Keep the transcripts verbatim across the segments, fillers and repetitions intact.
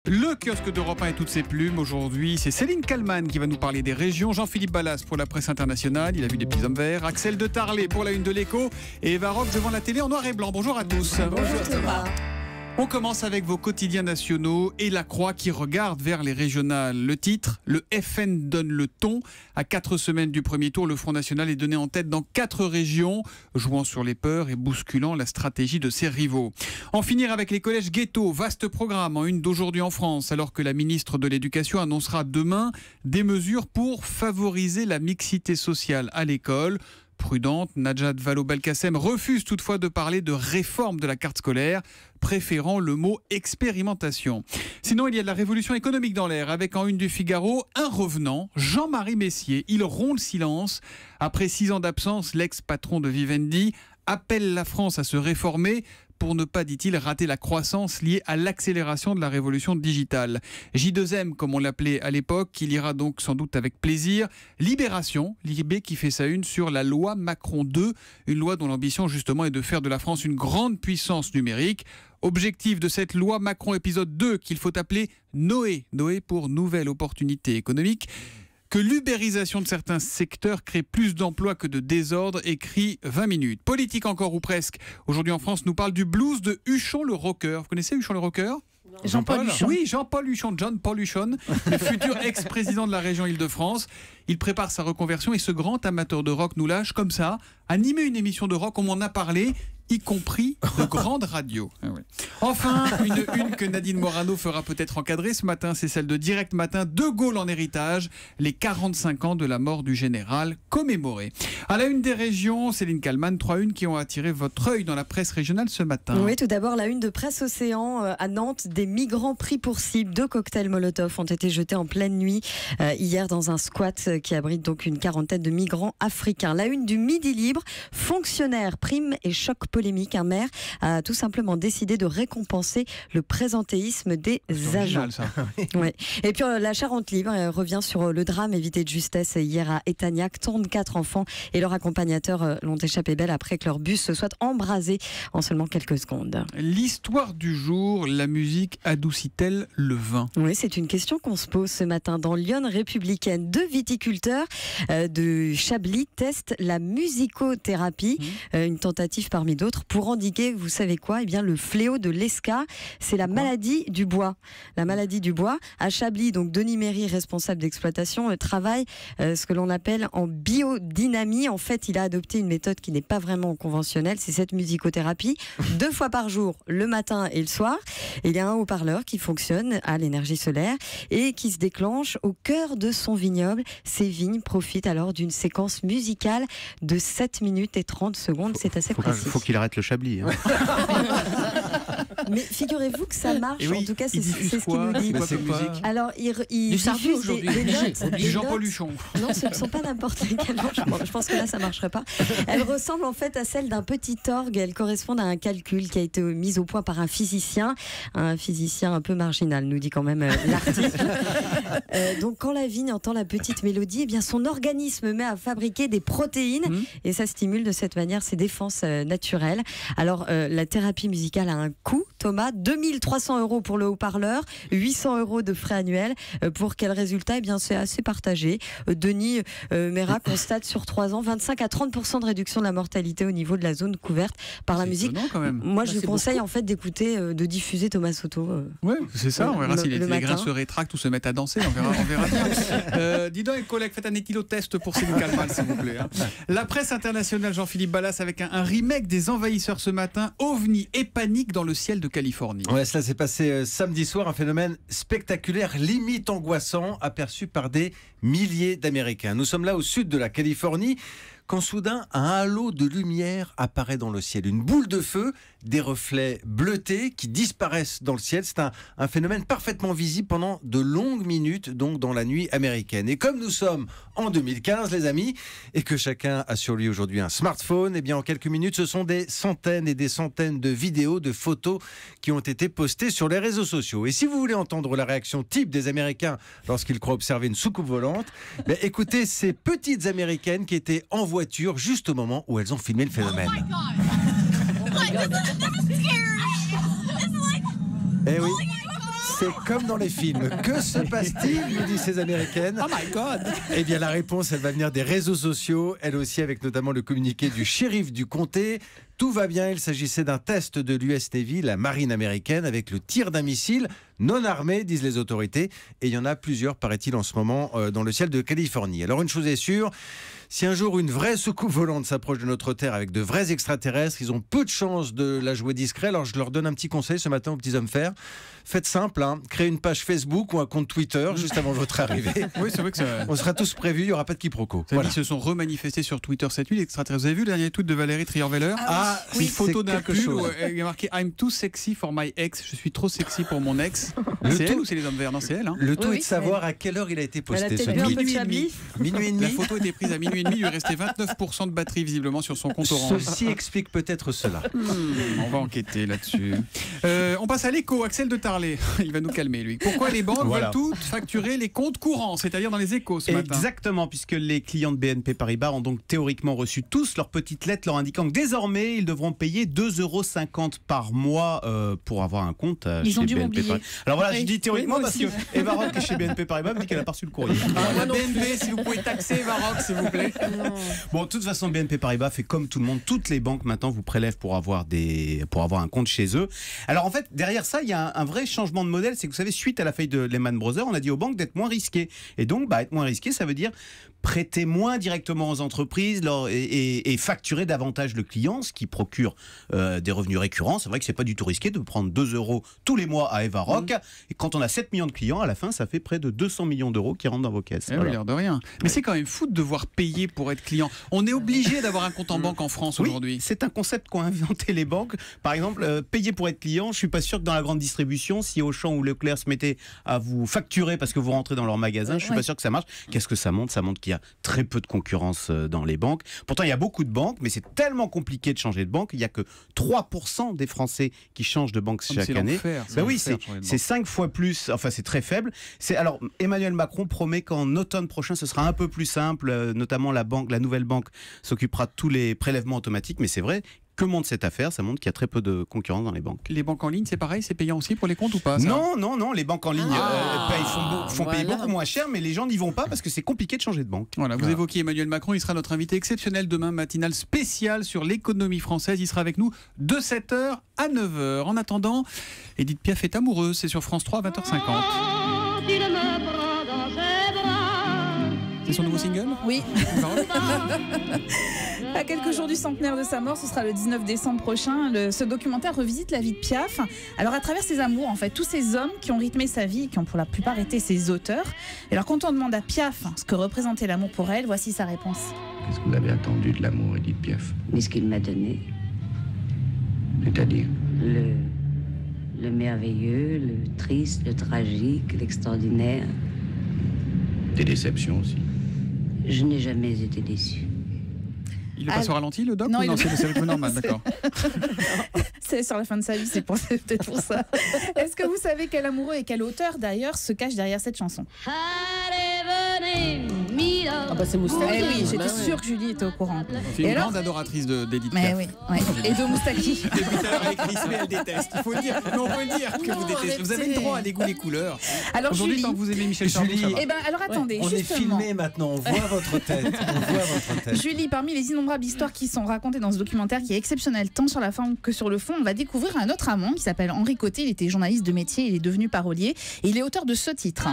Le kiosque d'Europe un et toutes ses plumes. Aujourd'hui, c'est Céline Kallmann qui va nous parler des régions. Jean-Philippe Ballas pour la presse internationale. Il a vu des petits hommes verts. Axel de Tarlet pour la une de l'Écho. Et Eva Rock devant la télé en noir et blanc. Bonjour à tous. Bonjour Thomas. On commence avec vos quotidiens nationaux et la Croix qui regarde vers les régionales. Le titre, le F N donne le ton. À quatre semaines du premier tour, le Front National est donné en tête dans quatre régions, jouant sur les peurs et bousculant la stratégie de ses rivaux. En finir avec les collèges ghettos, vaste programme en une d'aujourd'hui en France, alors que la ministre de l'Éducation annoncera demain des mesures pour favoriser la mixité sociale à l'école. Prudente, Najat Vallaud-Belkacem refuse toutefois de parler de réforme de la carte scolaire, préférant le mot expérimentation. Sinon, il y a de la révolution économique dans l'air, avec en une du Figaro, un revenant, Jean-Marie Messier. Il rompt le silence. Après six ans d'absence, l'ex-patron de Vivendi appelle la France à se réformer pour ne pas, dit-il, rater la croissance liée à l'accélération de la révolution digitale. J deux M, comme on l'appelait à l'époque, qui lira donc sans doute avec plaisir. Libération, Libé qui fait sa une sur la loi Macron deux, une loi dont l'ambition justement est de faire de la France une grande puissance numérique. Objectif de cette loi Macron épisode deux qu'il faut appeler Noé, Noé pour nouvelle opportunité économique. Que l'ubérisation de certains secteurs crée plus d'emplois que de désordre, écrit vingt minutes. Politique encore ou presque. Aujourd'hui en France, nous parle du blues de Huchon le rocker. Vous connaissez Huchon le rocker ? Jean-Paul Huchon. Oui, Jean-Paul Huchon, John Paul Huchon, le futur ex-président de la région Île-de-France. Il prépare sa reconversion et ce grand amateur de rock nous lâche comme ça, animer une émission de rock, on m'en a parlé, y compris de grandes radios. Ah ouais. Enfin, une une que Nadine Morano fera peut-être encadrer ce matin, c'est celle de Direct Matin, De Gaulle en héritage, les quarante-cinq ans de la mort du général commémorés. À la une des régions, Céline Kallmann, trois unes qui ont attiré votre œil dans la presse régionale ce matin. Oui, tout d'abord la une de Presse Océan euh, à Nantes, des migrants pris pour cible. Deux cocktails Molotov ont été jetés en pleine nuit euh, hier dans un squat euh, qui abrite donc une quarantaine de migrants africains. La une du Midi Libre, fonctionnaires, primes et choc polémique. Un maire a tout simplement décidé de récompenser le présentéisme des agents. Génial, ça. Ouais. Et puis euh, la Charente Libre euh, revient sur euh, le drame évité de justesse euh, hier à Etagnac. trente-quatre enfants et leurs accompagnateurs euh, l'ont échappé belle après que leur bus se soit embrasé en seulement quelques secondes. L'histoire du jour, la musique adoucit-elle le vin ? Oui, c'est une question qu'on se pose ce matin dans Lyon Républicaine. Deux viticulteurs euh, de Chablis testent la musicothérapie, mmh. euh, une tentative parmi d'autres pour endiguer, vous savez quoi ? Eh bien, le fléau de l'E S C A, c'est la maladie du bois. La maladie du bois. À Chablis, donc Denis Méry, responsable d'exploitation, euh, travaille euh, ce que l'on appelle en biodynamie. En fait, il a adopté une méthode qui n'est pas vraiment conventionnelle, c'est cette musicothérapie. Deux fois par jour, le matin et le soir. Et il y a un haut-parleur qui fonctionne à l'énergie solaire et qui se déclenche au cœur de son vignoble. Ces vignes profitent alors d'une séquence musicale de sept minutes et trente secondes. C'est assez faut, précis. Il faut qu'il arrête le Chablis. Hein. Mais figurez-vous que ça marche, oui, en tout cas c'est ce qu'il quoi, nous dit. Quoi, c'est quoi, alors il, il du Sardou diffuse aujourd'hui, des, des obligé, notes, obligé. des Jean-Paul notes. Huchon. Non, ce ne sont pas n'importe lesquelles. Non, je, bon, je pense que là ça marcherait pas. Elles ressemblent en fait à celles d'un petit orgue. Elles correspondent à un calcul qui a été mis au point par un physicien, un physicien un peu marginal, nous dit quand même euh, l'article. euh, donc quand la vigne entend la petite mélodie, eh bien son organisme met à fabriquer des protéines mmh. et ça stimule de cette manière ses défenses euh, naturelles. Alors euh, la thérapie musicale a un coût, Thomas, deux mille trois cents euros pour le haut-parleur, huit cents euros de frais annuels. Euh, pour quel résultat ? Eh bien c'est assez partagé. Euh, Denis euh, Méra constate sur trois ans vingt-cinq à trente pour cent de réduction de la mortalité au niveau de la zone couverte par la musique. Quand même. Moi bah, je lui conseille beaucoup. en fait d'écouter, euh, de diffuser Thomas Soto. Euh, oui, c'est ça, on verra le, si les, les grains se rétractent ou se mettent à danser, on verra, on verra bien. Euh, dis donc, les collègues, faites un éthylotest pour Céline Kallmann, s'il vous plaît. Hein. La presse internationale, Jean-Philippe Ballas, avec un, un remake des Envahisseurs ce matin, ovni et panique dans le ciel de Californie. Ouais, cela s'est passé euh, samedi soir, un phénomène spectaculaire, limite angoissant, aperçu par des milliers d'Américains. Nous sommes là au sud de la Californie, quand soudain un halo de lumière apparaît dans le ciel. Une boule de feu, des reflets bleutés qui disparaissent dans le ciel. C'est un, un phénomène parfaitement visible pendant de longues minutes, donc dans la nuit américaine. Et comme nous sommes en deux mille quinze, les amis, et que chacun a sur lui aujourd'hui un smartphone, eh bien en quelques minutes, ce sont des centaines et des centaines de vidéos, de photos qui ont été postées sur les réseaux sociaux. Et si vous voulez entendre la réaction type des Américains lorsqu'ils croient observer une soucoupe volante, ben, écoutez ces petites Américaines qui étaient en voiture juste au moment où elles ont filmé le phénomène. Eh oui. C'est comme dans les films. Que se passe-t-il, nous disent ces Américaines. Oh my God. Eh bien, la réponse, elle va venir des réseaux sociaux, elle aussi avec notamment le communiqué du shérif du comté. Tout va bien, il s'agissait d'un test de l'U S Navy, la marine américaine, avec le tir d'un missile non armé, disent les autorités. Et il y en a plusieurs, paraît-il, en ce moment euh, dans le ciel de Californie. Alors une chose est sûre, si un jour une vraie soucoupe volante s'approche de notre Terre avec de vrais extraterrestres, ils ont peu de chances de la jouer discret. Alors je leur donne un petit conseil ce matin aux petits hommes fer. Faites simple, hein, créez une page Facebook ou un compte Twitter juste avant votre arrivée. Oui, c'est vrai que ça... On sera tous prévus, il n'y aura pas de quiproquo. Voilà. Ils se sont remanifestés sur Twitter cette nuit, les extraterrestres. Vous avez vu le dernier tweet de Valérie Trierweiler? Ah, c'est une photo d'un quelque pull chose. où il y a marqué I'm too sexy for my ex. Je suis trop sexy pour mon ex. Le C'est tout- elle ou c'est les hommes verts? Non, c'est elle. Hein. Le tout Oui, est oui, de c'est savoir à quelle heure il a été Elle a posté. peut-être ce bu un tweet. peu de Minuit et Chablis. Minuit et La demi. photo était prise à minuit et demi. Il lui restait vingt-neuf pour cent de batterie visiblement sur son compte Orange. Ceci explique peut-être cela. Hmm, on va enquêter là-dessus. Euh, on passe à l'écho. Axel de Tarlet. Il va nous calmer, lui. Pourquoi les banques Voilà. veulent toutes facturer les comptes courants, c'est-à-dire dans les échos ce matin? Exactement, puisque les clients de B N P Paribas ont donc théoriquement reçu tous leur petite lettre leur indiquant que désormais ils devront payer deux euros cinquante par mois euh, pour avoir un compte euh, Ils chez ont dû B N P m'oublier. Paribas. Alors voilà, Oui. je dis théoriquement Oui, moi parce que aussi. Eva Rock qui est chez B N P Paribas me dit qu'elle a pas reçu le courrier. Ah, la B N P, si vous pouvez taxer Varroc, s'il vous plaît. Bon, de toute façon, B N P Paribas fait comme tout le monde. Toutes les banques maintenant vous prélèvent pour avoir des, pour avoir un compte chez eux. Alors en fait, derrière ça, il y a un, un vrai changement de modèle. C'est que vous savez, suite à la faillite de Lehman Brothers, on a dit aux banques d'être moins risquées. Et donc, bah, être moins risqué, ça veut dire prêter moins directement aux entreprises leur- et, et- et facturer davantage le client, ce qui procure euh, des revenus récurrents. C'est vrai que c'est pas du tout risqué de prendre deux euros tous les mois à Eva Rock. Et quand on a sept millions de clients, à la fin, ça fait près de deux cents millions d'euros qui rentrent dans vos caisses. Eh oui, Voilà. l'air de rien. Mais c'est quand même fou de devoir payer pour être client. On est obligé d'avoir un compte en banque en France Oui, aujourd'hui. c'est un concept qu'ont inventé les banques. Par exemple, euh, payer pour être client, je suis pas sûr que dans la grande distribution, si Auchan ou Leclerc se mettaient à vous facturer parce que vous rentrez dans leur magasin, je suis Ouais. pas sûr que ça marche. Qu'est-ce que ça montre? Ça montre qu'il y a très peu de concurrence euh, dans les banques. Pourtant, il y a beaucoup de banques, mais c'est tellement compliqué de changer de banque. Il y a que trois pour cent des Français qui changent de banque Ah, mais chaque c'est année. l'enfer, c'est Ben oui, l'enfer c'est de changer de c'est banque. cinq fois plus, enfin c'est très faible. C'est alors Emmanuel Macron promet qu'en automne prochain ce sera un peu plus simple, euh, notamment la banque, la nouvelle banque s'occupera de tous les prélèvements automatiques, mais c'est vrai. Que montre cette affaire? Ça montre qu'il y a très peu de concurrence dans les banques. Les banques en ligne, c'est pareil, c'est payant aussi pour les comptes ou pas ça? Non, non, non, les banques en ligne Ah, euh, payent- font, beau- font payer voilà. beaucoup moins cher, mais les gens n'y vont pas parce que c'est compliqué de changer de banque. Voilà, vous Voilà. évoquiez Emmanuel Macron, il sera notre invité exceptionnel demain, matinale spéciale sur l'économie française. Il sera avec nous de sept heures à neuf heures. En attendant, Edith Piaf est amoureuse, c'est sur France trois à vingt heures cinquante. C'est son nouveau single? Oui. Parole À quelques jours du centenaire de sa mort, ce sera le dix-neuf décembre prochain. Le- ce documentaire revisite la vie de Piaf. Alors à travers ses amours, en fait, tous ces hommes qui ont rythmé sa vie, et qui ont pour la plupart été ses auteurs. Et alors quand on demande à Piaf ce que représentait l'amour pour elle, voici sa réponse. Qu'est-ce que vous avez attendu de l'amour, Edith Piaf? Mais ce qu'il m'a donné, C'est-à-dire? le, le merveilleux, le triste, le tragique, l'extraordinaire, Des déceptions aussi. je n'ai jamais été déçue. Il le passe Ah, au ralenti, le doc? non, ou il non, le- c'est le rythme normal, C'est- d'accord. C'est sur la fin de sa vie, c'est pour- c'est peut-être pour ça. Est-ce que vous savez quel amoureux et quel auteur d'ailleurs se cache derrière cette chanson? Ah bah c'est Moustaki. Eh oui, Bah j'étais ouais. sûre que Julie était au courant. C'est une Et alors grande adoratrice de- d'Edith Mais Piaf. oui, ouais. Et de Moustaki. Depuis tout à l'heure, elle écrit, mais elle déteste. Il faut le dire. Mais on peut dire que vous Non, détestez. Vous avez le arrêtez. droit à des goûts des couleurs. Alors Aujourd'hui, Julie. tant que vous aimez Michel Sardou, Julie. ça va. Eh ben alors attendez, On est justement. filmé maintenant, on voit votre tête. On voit votre tête. Julie, parmi les innombrables histoires qui sont racontées dans ce documentaire qui est exceptionnel tant sur la forme que sur le fond, on va découvrir un autre amant qui s'appelle Henri Côté. Il était journaliste de métier, il est devenu parolier et il est auteur de ce titre.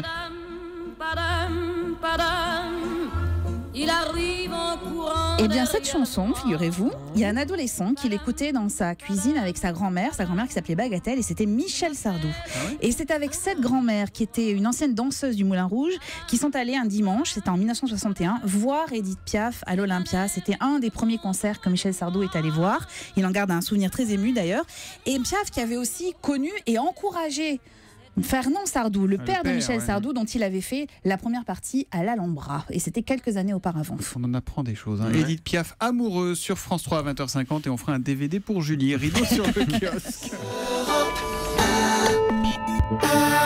Il arrive en courant. Eh bien cette chanson, figurez-vous, il y a un adolescent qui l'écoutait dans sa cuisine avec sa grand-mère, sa grand-mère qui s'appelait Bagatelle et c'était Michel Sardou. Ah ouais Et c'est avec cette grand-mère qui était une ancienne danseuse du Moulin Rouge qui sont allés un dimanche, c'était en mille neuf cent soixante et un, voir Edith Piaf à l'Olympia. C'était un des premiers concerts que Michel Sardou est allé voir. Il en garde un souvenir très ému d'ailleurs. Et Piaf qui avait aussi connu et encouragé Fernand Sardou, le Ah, le père de père, Michel ouais. Sardou, dont il avait fait la première partie à l'Alhambra. Et c'était quelques années auparavant. On en apprend des choses. Hein. Edith Piaf, amoureuse, sur France trois à vingt heures cinquante. Et on fera un D V D pour Julie. Rideau sur le kiosque.